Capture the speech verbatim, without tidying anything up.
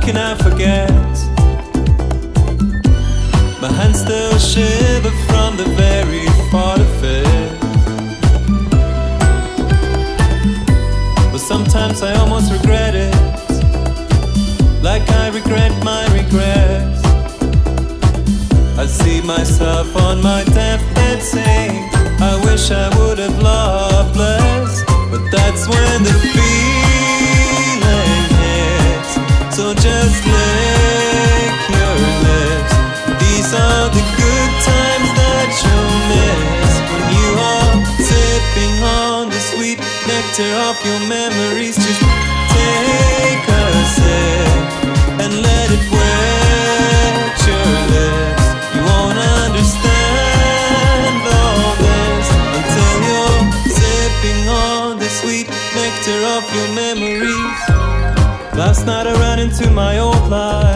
can I forget? My hands still shiver from the very thought of it. But sometimes I almost regret it, like I regret my regrets. I see myself on my deathbed saying, I wish I would have loved less. But that's when the feeling hits, so just lick your lips. These are the good times that you'll miss when you are sipping on the sweet nectar of your memories. Just take a sip and let it wet your lips. You won't understand all this until you're sipping on the sweet nectar of your memories. Last night I ran into my old life.